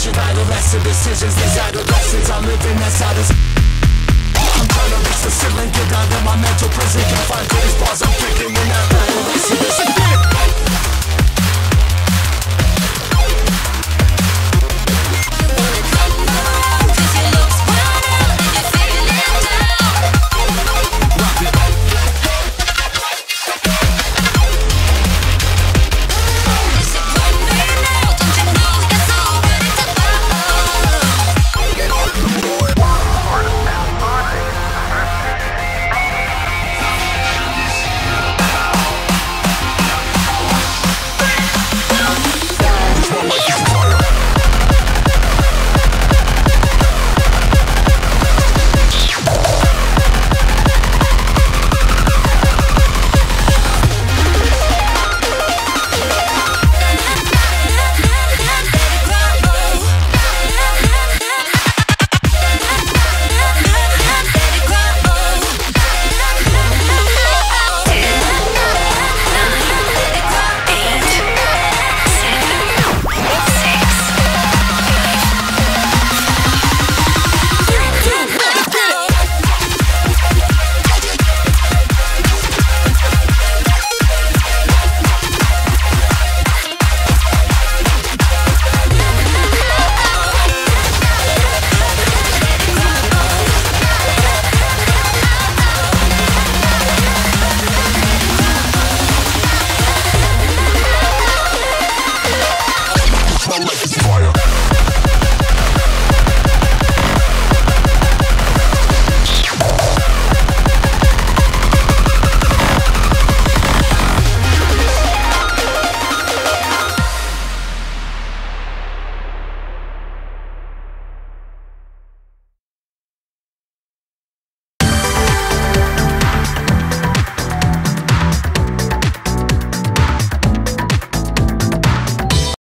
decisions, adolescent decisions. These adolescents are living outside of. I'm trying to reach the ceiling, get out of my mental prison. Can't find these bars I'm kicking when that adolescent is.